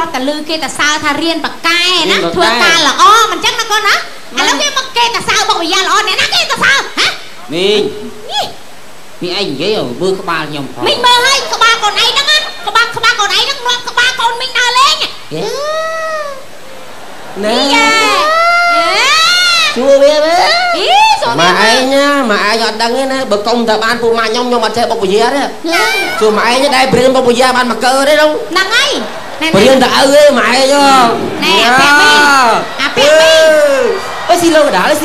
ดแต่ลือเกตซาทาเรียนปากกายนะทัวร์การละอ้อมันจังนะก่อนนะแล้วพี่มาเกตซาบอกวิญญาณละอ้อเนี่ยนะเกตซาฮะมีไอ้เงี้ยมือกบาลยมไม่เมื่อให้กบาก่อนไอ้นั่งอ่ะกบาก่อนไอ้นั่งรอกบาก่อนไม่น่าเล่นนี่ไงชัวร์เว้ยmà ai nhá mà ai giọt đằng ấy nè bậc công thợ ban phụ mà nhông mà chơi bọc bùi đấy rồi mà ai nhá đây bền bọc bùi ban mặc cơ đấy đâu nặng ấy bền thợ ơi mà ai cho nè bẹt mi ơi xin lỗi đã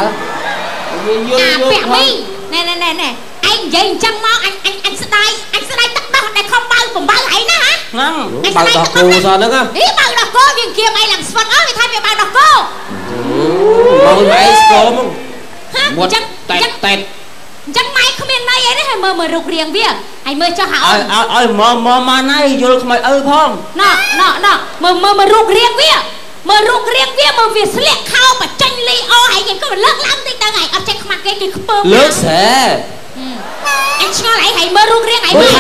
bẹt mi nè anh dây chân mau anh sẽ đây tất đó để không bao cùng bao lại nữa hả anh bao đọc cô sao nữa cơ ý bao đọc cô nhưng kia mày làm sport ớt thì thay vì bao đọc cô bao mày sport không một tẹt chẳng mày không biết này đấy hay mơ rục riêng vía hay mơ cho hảo mơ mà này vô không mày phong nọ mơ rục riêng vía mơ việc sliệt khao mà tranh ly o hay những cái lắc lắm thì ta ngày ấp tranh mặt cái không lướt xe anh cho lại hay mơ rục riêng hay mơ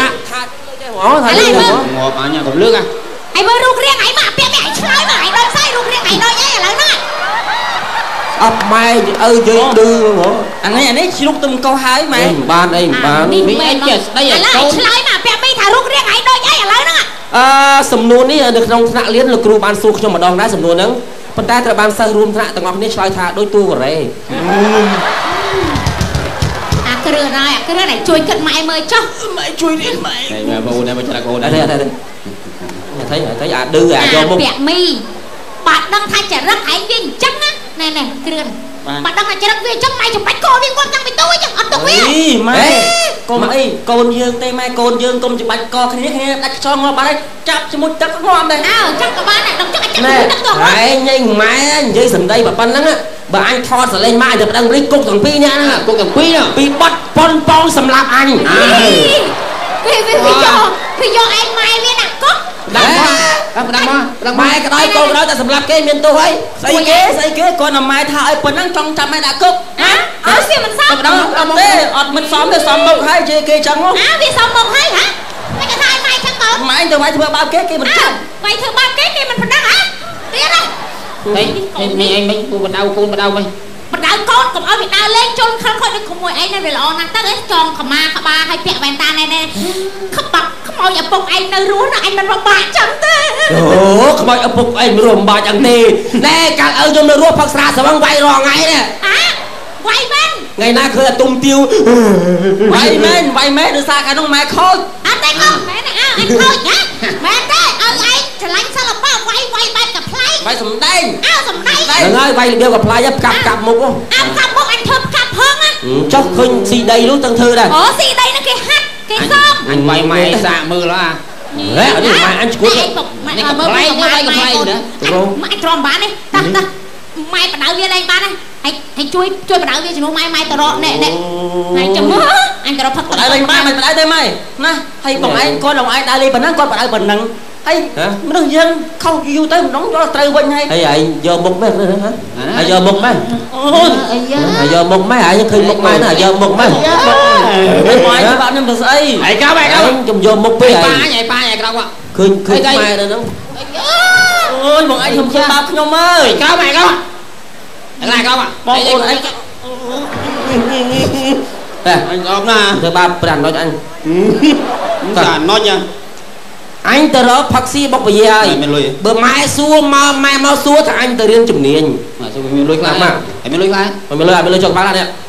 ngọt mà nhà còn lướt à hay mơ rục riêng hay mà bé mẹ chơi mà hay đôi sai rục riêng hay đôi nhá là nó ấp mai ơi chơi đưa mà anh ấy chỉ lúc tụm câu hái mà ban đây ban mi anh chơi mà bé mi thả rục riêng hay đôi nhá là nó sầm nôn đi được trong thạ liên lực cừu ban su cho mà đòn đá sầm nôn nắng phần tay từ ban sang room thạ từ ngọc này chơi thạ đôi tu của đấy cái này chui cận mày mời cho mày chui đi mày này mà cô này mà cho là cô đây thấy đưa do mông bẹt mi bạn đang thay trẻ rắc ấy viên trắng á này cái bạn đang thay trẻ rắc viên trắng mày chụp bánh cô viên quan trắng bị tôi chứ ăn được viên mày con dương tây mai con dương công chụp bánh co cái này đặt cho ngon bạn đây chắp cho một tấc ngon đây chắc các bạn này đóng chắc chắc này nhanh mày anh dây sầm đây bà pan lắm á bà anh thò sờ lên mai được đang lấy cục thằng pi nha cục thằng pi nè pi bắt pon sầm lạp anh vì do anh mai với đặt cốc đằng mai cái đó con đó ta sầm lạp cái miền tôi ấy xây kế con là mai thà phần năng trong trăm mai đã cốc hả gì mình xong mình xóm bông hay chơi kia chẳng không vì xóm bông hay hả mấy cái thay mai chẳng bông mai từ mai bao kế kia mình vậy thử bao kế kia mình phần đăng hả tiếc đâu đấy anh mấy cô bắt đầu mày bắt đầu con cầm ở Việt Nam lên chôn không khỏi được cùng ngồi anh này về lọ năng tất ấy tròn khăm ma khăm ba hay pẹt vẹn ta này khắp bạc khắp mọi nhà bông anh nơi rúa là anh mình vào bạc chẳng thế khắp mọi nhà bông anh rùm bạc chẳng thế nè càng ở trong nơi rúa phật ra sao băng vay rò ngay nè vay men ngày nay khơi là tung tiêu vay men được xa cái đông mẹ khôi đây không mẹ này anh khôi nhá mẹ đây anh trở lánh sao là ba vay cặp play vay sầm đen sầm đen đừng ơi vay đều cặp play cặp một không cặp một anh thơm cặp hơn á chốc khinh xì đây lúc tân thư đây xì đây nó cái hát cái rơm anh vay mày xạ mưa đó à đấy ở đây mày anh cuốn mày cặp play nữa mày tròn bán đi ta mày bắt đầu viên anh bán này hãy chui bắt đầu viên chúng mày tao rõ nè này chấm mỡ anh tao rõ thật đây mày đây mày nè hay bọn anh coi lòng ai đã đi bẩn năng con bạn ai bẩn năng hay mình dân không yêu tới mình đóng cho là trời bên hay anh giờ một mấy hả giờ một mấy giờ một mấy hả nhưng khi một mấy nè giờ một mấy ngoài các bạn em được xây hãy cáo bạn đâu trong giờ một mấy pa nhảy cái đâu ạ khơi mai rồi đó ôi bọn anh không chơi bao nhom ơi cáo bạn đâu anh lại không ạ bọn anh anh có nga rồi ba đàn nói cho anh đàn nói nha anh từ đó bác sĩ bóc về ai bữa mai xua mai mau xua thì anh từ điên chụp niên mình lôi lại mà mình lôi cho các bạn này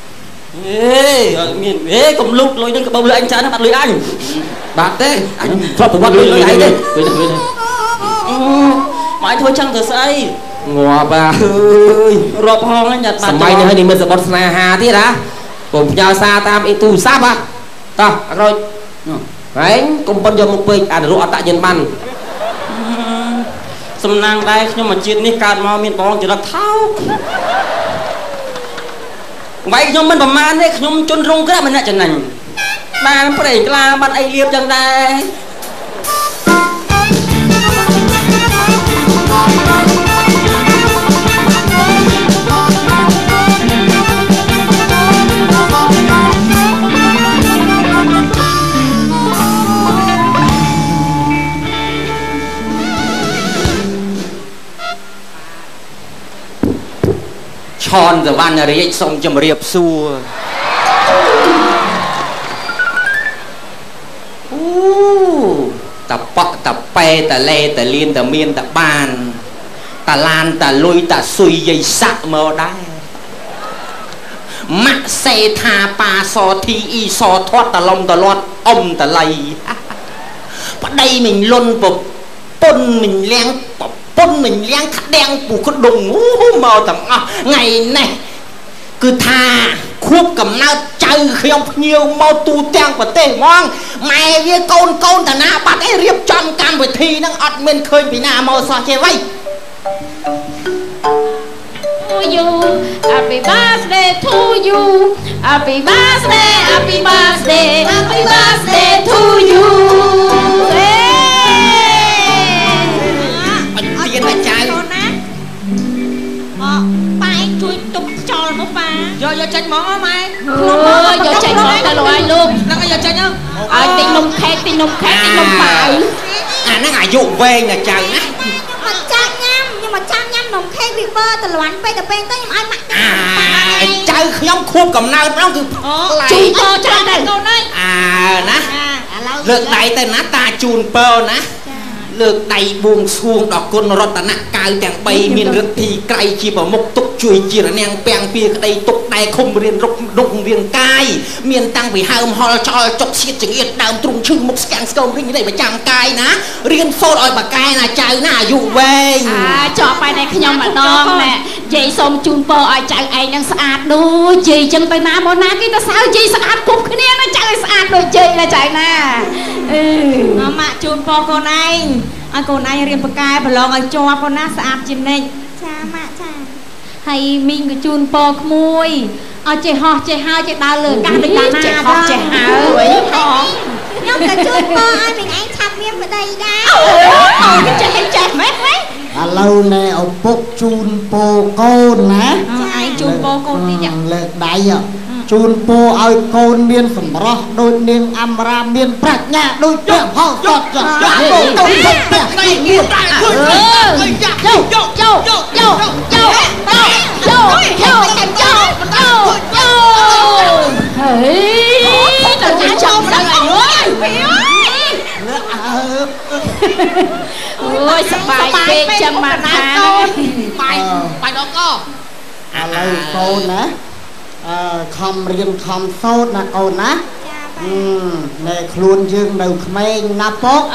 ê cùng lúc lôi đến cái bông lưỡi anh chán nó bắt lưỡi anh bạc thế anh cho tôi bắt lưỡi ấy đi mà anh thôi chăng từ xây ngọa bà ơi rộp hòn anh nhặt bạn mày này mình sẽ bật xa hà thế đã cùng nhau xa tam ít tu sáp à ta rồi anh cùng con giờ một bịch rồi tại nhân ban sầm nang đây nhưng mà chuyện này cạn mò miền bong chỉ là tháo vậy nhưng mình bầm man đấy nhưng chôn rung cái mình lại chân này mà phải để là bạn ai liệp chẳng đây ឆនសវណ្ណរាជសូមជម្រាបសួរអូតប៉តប៉ែតលេតលៀនតមានតបានតឡានតលុយតស៊ុយយាយសាក់មកដែរម៉ាក់សេថាប៉ាសធីអ៊ីសធាត់តឡុំតលាត់អ៊ំតលៃប្តីមិញលុនពុនមិញលៀងពុនមិញលៀងក្តាំងពូក្ដុងមកទាំងអស់ថ្ងៃនេះគឺថាខួបកំណើតចៅខ្ញុំភ្ញៀវមកទូទាំងប្រទេសហ្មងម៉ែវាកូនតាណាបាត់អីរៀបចំកម្មវិធីហ្នឹងអត់មានឃើញពីណាមកសោះចេះវៃ you happy birthday to you happy birthday happy birthday happy birthday to you អត់ទៀតណាចៅណាប៉ែជួយទុកចោលមកប៉ាយកចេញមកម៉ែយកចេញមកទៅលោកឲ្យលោកហ្នឹងឲ្យយកចេញទៅឲ្យទិញនំខេកទិញនំប៉ាវអាហ្នឹងអាយុវែងណាចៅណាមកចាក់ញ៉ាំខ្ញុំមកចាក់ញ៉ាំនំខេកវាបើតលាន់ពេកទៅពេកទៅខ្ញុំឲ្យម៉ាក់ចៅខ្ញុំខួបកំណើតម្ដងគឺជួយពរច្រើនដែរកូនអើយណាលើកដៃទៅណាតាជូនពរណាលើកដៃបួងសួងដល់គុណរតនកៅទាំង3មានឫទ្ធិក្រៃជាប្រមុខទុកជួយជារនាំងពាំងពីក្តីទុកតែខុំរៀនរុកដុករៀងកាយមានតាំងពីហើមហល់ចោលចុកឈៀតចង្អៀតដើមទ្រុងឈឹងមុខស្កាំងស្គមរីងនេះប្រចាំកាយណារៀនសូត្រឲ្យបកែណាចៅណាអាយុវែងចប់ហើយតែខ្ញុំម្ដងណែយាយសូមជូនពរឲ្យចៅឯងនឹងស្អាតដូចយាយចឹងទៅណាមកណាគេទៅសើយាយស្អាតគ្រប់គ្នាណាចៅឲ្យស្អាតដូចយាយណាចៅណាម៉ាក់ជូនពរកូនឯងឲ្យកូនឯងរៀនបកែប្រឡងឲ្យជាប់កូនណាស្អាតជានិច្ចចាម៉ាក់ចាហើយមីងក៏ជូនពរក្មួយឲ្យចេះហោះចេះហើរចេះដើរលើអាកាសដូចកាលណាចេះហោះចេះហើរខ្ញុំក៏ជូនពរឲ្យមីងឯងឆាប់មានប្តីដែរអូចេះមែនឥឡូវណែឪពុកជូនពរកូនណាឯងជូនពរកូនតិចលើកដៃជូនពរឲ្យកូនមានសម្រស់ដូចនាងអមរាមានប្រាជ្ញាដូចព្រះផលសតចាកូនទៅព្រះដៃមានតែជួយហើយទៅចាំដល់អីអូយសប្បាយពេកចាំមកណាបាយដល់កឥឡូវកូនណាខំរៀនខំសូត្រណាកូនណាណែខ្លួនយើងនៅក្មេងណាពុក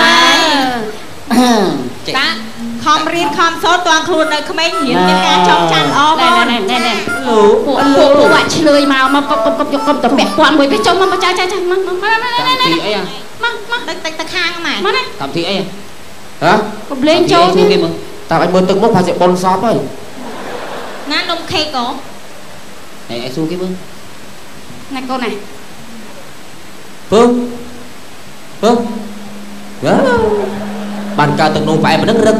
តាខំរៀនខំសូត្រតាំងខ្លួននៅក្មេងរៀនមានការចងចាំល្អបងណែលោកអាឆ្លើយមកកុំទៅពាក់ព័ន្ធមួយគេចុះមកចាមកទីអីមកទៅខាងម៉ែមកតាមទីអីហ៎កុំលេងចូលគេមើលតាមឲ្យមើលទឹកមុខផាសិបុនសពហើយណានំខេកអូឯសួរគេមើលណាកូនណាពើបានកើតទឹកនោមផ្អែមមិនដឹងរឹក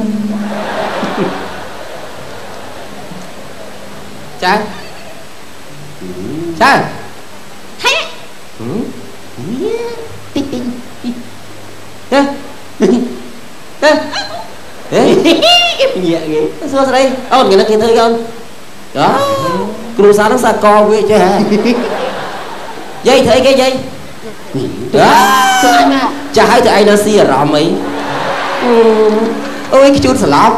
ចាហេតិចហេគេញ៉ាគេសួរស្រីអូនគេនឹកគេធ្វើអូនគ្រូសាស្ត្រនឹងសាកវាចេះហ៎យាយធ្វើអីគេយាយចាស់ហើយទៅឯងនៅស៊ីអារម្មណ៍អីអូយខ្ជូតស្លាប់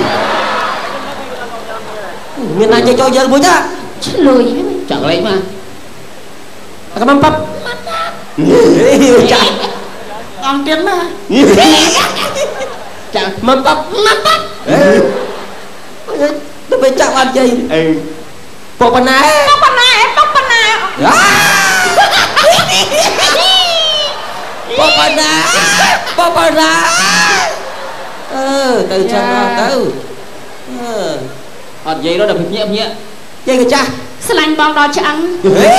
មានណាចេះចូលយើងមួយតាឆ្លុយចាក់លេខមកអត់កំប៉ាប់ចាអងទៀតណាចាមកប៉ាប់ទៅពេលចាក់បានជ័យពុកប៉ុណ្ណាពុកប៉ុណ្ណាទៅចឹងទៅអត់និយាយដល់ភ្ញាក់យាយក៏ចាស់ស្លាញ់បងដល់ឆ្អឹង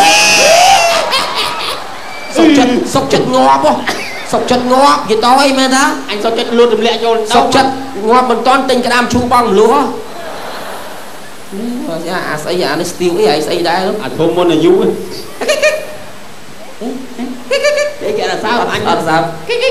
សុកចិត្តងាប់សុកចិត្តងាប់និយាយតអីមែនតាអញសុកចិត្តលួចរំលាក់ចូលសុកចិត្តងាប់មិនតន់ទិញក្តាមឈូបងមលួអាស្អីអានេះស្ទៀវអីស្អីដែរអាធំមុនអាយុគេអត់សាប់អញអត់សាប់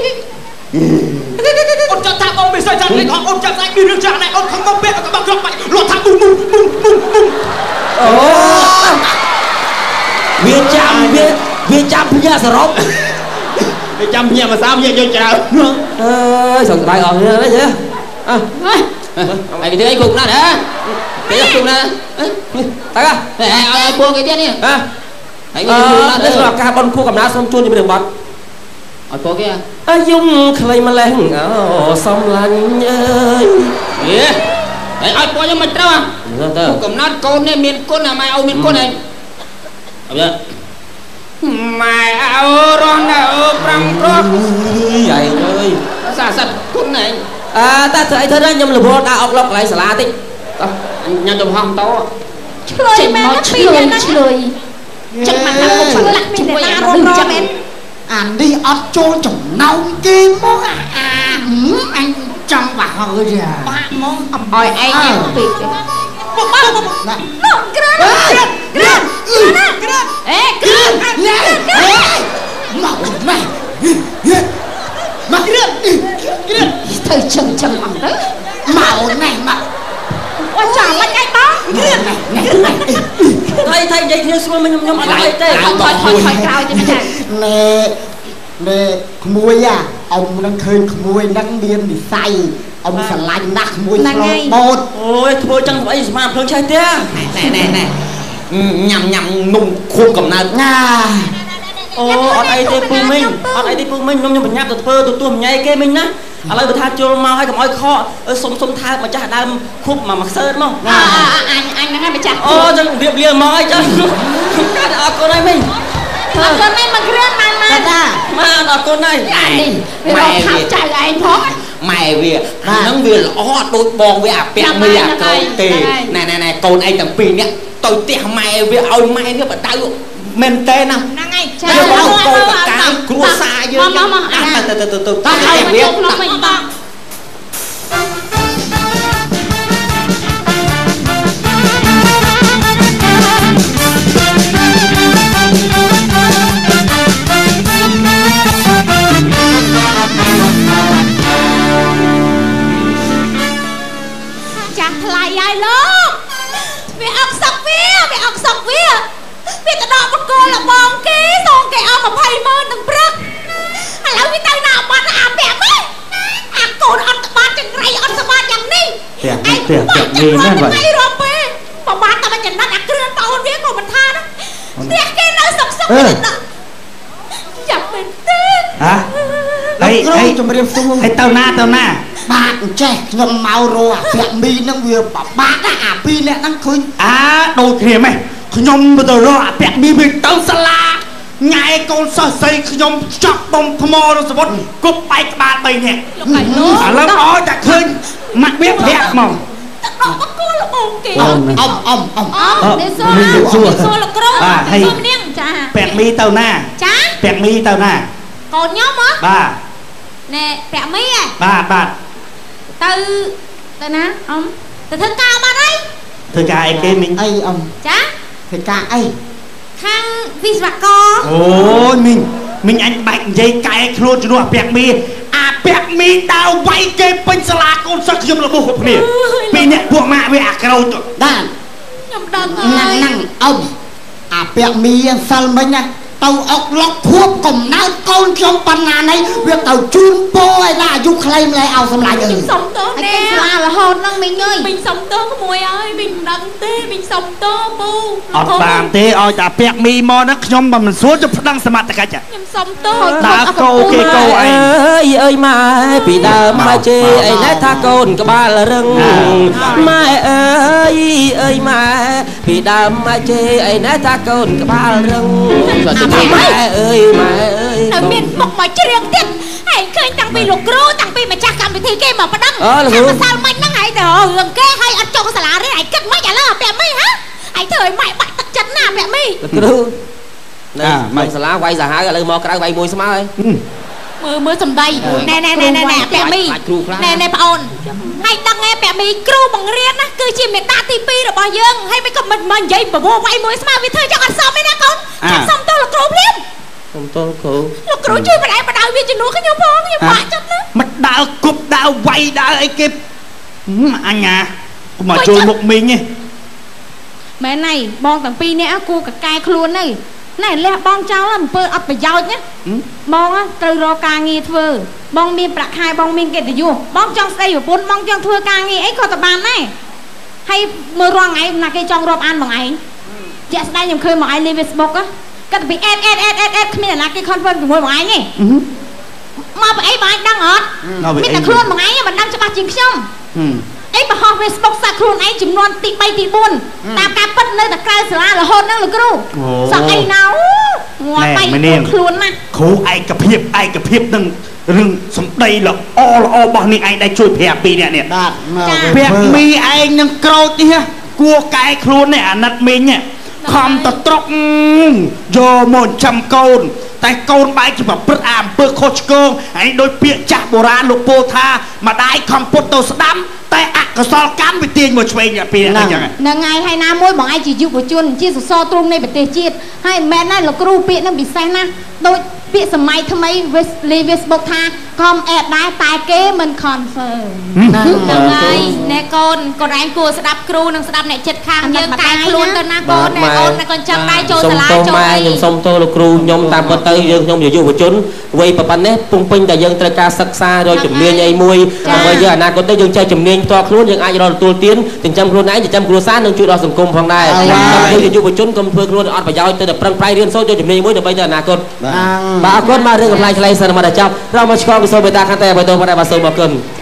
អូនចាប់ថាបងមិនស្អីចាំលេខអូនចាប់ស្អីមានរឿងចាស់ណែអូនខំមកពាក់ក៏បាក់គ្រាប់បាច់លក់ថាបុំវាចាំភ្ញាក់សរុបវាចាំភ្ញាក់ភាសាភ្ញាក់យកច្រើនអើយសង្កដៅអស់នេះទេអើអីគេអីគុកណាស់ហ៎គេគុកណាស់តាកាឲ្យពួកគេទៀតនេះហ៎ហើយគេណាស់ទៅសម្រាប់ការបន់គូកំណើសូមជួនជំរាបបាត់ឲ្យពួកគេអាយំខ្លីម្លេះអូសំឡាញ់អើយហើយឲ្យពួកខ្ញុំមិនត្រូវទៅកំណត់កូននេះមានគុណម៉ែឲ្យមានគុណហើយអើម៉ែអើរស់នៅប្រាំគ្រាប់យាយអើយសាសិតគុណឯងតែធ្វើអីធ្វើដែរខ្ញុំរវល់ដាក់អុកឡុកកន្លែងសាលាតិចញ៉ាំចំហំតោឆ្លើយមែនពីរហ្នឹងឆ្លើយចឹងមកថាគុំឆ្លាក់មានអ្នកណារំរមែនអានេះអត់ចូលចំណោមគេមកអញចង់បាក់ហើយបាក់មកឲ្យឯងពេកក្រានអេក្រានមកម៉ែមកក្រានទៅចឹងអត់ទៅមកណែមកអូចាំមិនឯងបងក្រានណែថៃនិយាយគ្នាស្រួលខ្ញុំអត់អីទេថយក្រោយទៅមិនចាណែក្មួយអ៊ំនឹងឃើញក្មួយហ្នឹងមាននិស័យអ៊ំស្រឡាញ់ណាស់ក្មួយឆ្លងបូតអូយធ្វើចឹងស្អីស្មាភ្លើងឆេះទេណែញ៉ាំនំខួបកំណើតណាអូអត់អីទេពូមីងខ្ញុំបញ្ញាប់ទៅធ្វើទទួលញ៉ៃគេមីងណាឥឡូវបើថាចូលមកឲ្យកុំឲ្យខកសុំថើម្ចាស់ដើមខុបមកខ្សើតមកអញហ្នឹងហើយម្ចាស់អូចឹងរៀបរៀងមកឲ្យចឹងអរគុណហើយមីងអរគុណមីងមកគ្រឿងបានមកអរគុណហើយនេះវារកខាប់ចៅឯងផងម៉ែវាហ្នឹងវាល្អដូចបងវាអាពាក់មីអាកូនទេណែកូនឯងទាំងពីរនេះទៅផ្ទះម៉ែវាឲ្យម៉ែវាបដៅមែនទេណាហ្នឹងហើយចាកូនបកាយគ្រួសារយើងទៅឲ្យវាក្នុងវិញបងចាស់ថ្លៃហើយលោកវាអកសក់វាវាទៅដកបកគោលបងគេសងគេអស់200000ទាំងព្រឹកឥឡូវវាទៅណាបាត់អាពាក់មកអាកូនអត់ក្បាលចង្រៃអត់ស្បាតយ៉ាងនេះឯងបាត់នេះណាបាទរំពេលបបាត់តែមិនចំណត់អាគ្រឿងបអូនវាក៏មិនថាណាផ្ទះគេនៅសុកចាប់មែនទេហីជំរាបសួរហើយទៅណាបាទចេះខ្ញុំមករកអាពាក់មីហ្នឹងវាបបាក់ណាអាពីរអ្នកហ្នឹងឃើញដូចគ្នាម៉េះខ្ញុំទៅរកអាពាក់មីវាទៅសាលាញ៉ែកូនសិស្សស្រីខ្ញុំចប់ដុំថ្មរសវត្តគប់បែកក្បាល3នាក់ឥឡូវឲ្យតែឃើញម៉ាក់វាប្រាក់មកទឹកដកបកគោលបងគេអ៊ំនេះសួរលោកគ្រូសួរនាងចាពាក់មីទៅណាចាពាក់មីទៅណាកូនខ្ញុំហ៎បាទណែពាក់មីហ៎បាទទៅណាអ៊ំទៅធ្វើការបាត់ហើយធ្វើការអីគេមីងអីអ៊ំចាធ្វើការអីខាងវិស្វករអូយមីងអញបែកនិយាយកែខ្លួនជំនួសអាពាក់មីដើរវាយគេពេញសាលាកូនសិស្សខ្ញុំរបួសគ្រប់គ្នាពីអ្នកពួកម៉ាក់វាអាក្រូចដែរខ្ញុំដឹងហើយហ្នឹងអ៊ំអាពាក់មីសិលមិញណាទៅអុកឡុកខួបកំណើតកូនខ្ញុំបណ្ណានេះវាទៅជូនពោឲ្យណាអាយុខ្លីម្លេះឲ្យសម្លាញ់ខ្ញុំសុំទោសណែស្លារហូតហ្នឹងមីងអើយមីងសុំទោសក្មួយអើយមីងមិនដឹងទេមីងសុំទោសពូអត់បានទេឲ្យតែពាក់មីមកហ្នឹងខ្ញុំមិនស្រួលទៅប្តឹងសមត្ថកិច្ចខ្ញុំសុំទោសដើរកោគេកោអីអើយម៉ែពីដើមមកជេអីណែថាកូនក្បាលរឹងម៉ែអើយម៉ែពីដើមមកជេអីណែថាកូនក្បាលរឹងម៉ែអើយនៅមានមុខមកជ្រៀងទៀតឯងឃើញតាំងពីលោកគ្រូតាំងពីម្ចាស់កម្មវិធីគេមកប្តឹងថាម្សិលមិញហ្នឹងឯងទៅរឿងគេឲ្យអត់ចុះសាលារៀនឯងគិតមិនឥឡូវពាក់មីហ៎ឯងធ្វើឲ្យម៉ែបាក់ទឹកចិត្តណាពាក់មីគ្រូណាម៉ែសាលាវាយសាហាវឥឡូវមកក្រៅវាយមួយស្មើហើយមើលសំដីណែពាក់មីណែប្អូនហើយដឹងឯពាក់មីគ្រូបង្រៀនណាគឺជាមេតាទី2របស់យើងហើយមិនក៏មិនមកនិយាយបបោវាយមួយស្មើវាធ្វើចឹងអត់សមទេណាកូនចាំសុំទោសលោកគ្រូភ្លាមសុំទោសលោកគ្រូជួយបដៅវាជំនួសខ្ញុំផងខ្ញុំបាក់ចិត្តណាមិនដើរគប់ដើរវាយដើរអីគេអញ្ញាកុំមកចូលមុខមីងទេ mẹ này bon tầng pi nè cô cả cai luôn này lẹ bon cháu làm phơi ấp phải giàu nhá bon á từ rồi càng nghe thưa bon miên bạc hai bon miên kẹtอยู่bon trong xây ở bốn bon trong thưa càng nghe ấy có tập bàn này hay mưa roang ngày là cái trong rộp ăn bằng ngày dạ đây nhầm khơi mọi ai lên Facebook á cái bị ed không biết là cái con phân của mỗi ngày nè mà ấy bà anh đang ở biết là luôn bằng ấy mà đang cho bà chỉnh xong ấy mà họ Facebook sạc luôn ấy chừng non tị bay tị buồn tạm cá bất nơi là cay sữa là hôn năng là kêu sao ấy nào ngoài bay luôn nè khổ ai cặp hiệp đừng rừng sầm đây là o bao nhiêu anh đây chui phèo pi nè phèo mi anh nâng câu tí ha cua cái luôn này nát mình nè không tập trọc vô một trăm câu tại câu bài chỉ bảo bứt ảm bứt khô chôn anh đôi miệng chặt bồ ra lục bồ tha mà đai không bứt tàu đắm tại cái so cám bị tiền một chuyện nhà pi này là ngày hai năm mỗi bọn ai chỉ chịu của chuồn chia so trung này bị tiền chiết hai mẹ này là kêu pi nó bị sai na đôi bị sầm mai tham ấy Facebook tha com app đai tài kế mình confirm ngày nè con anh cua sẽ đáp kêu năng sẽ đáp này chết khang dương cài luôn cho na con nè con con chăm đai trôi sả lá trôi nhưng xong tôi là kêu nhom tam con tây dương nhom dù của chốn quay bà pan nè pung ping tại dương trai ca sắc xa rồi chụp miên nhảy mui bây giờ na con tây dương chơi chụp miên to luôn nhưng ai rồi tu tiến tình trăm kêu nãy trăm kêu sáng nâng chui đo sầm cung phong này dương dù của chốn cầm phơi luôn ọt phải giao tôi được prang prai riêng số cho chụp miên mui được bây giờ na con bà conมาเรื่องกับลายสไลด์สนามมาได้จับเรามาชอบกับโซเบต้าคันแต่ไปตัวมาได้มาโซบอกเกิน